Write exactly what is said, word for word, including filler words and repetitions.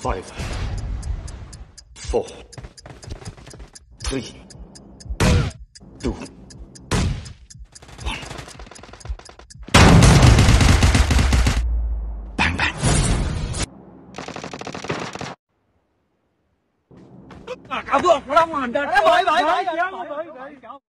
Five, four, three, two, one. Bang bang. Cả vượng nó đang hoàn đợt. Bởi bởi bởi.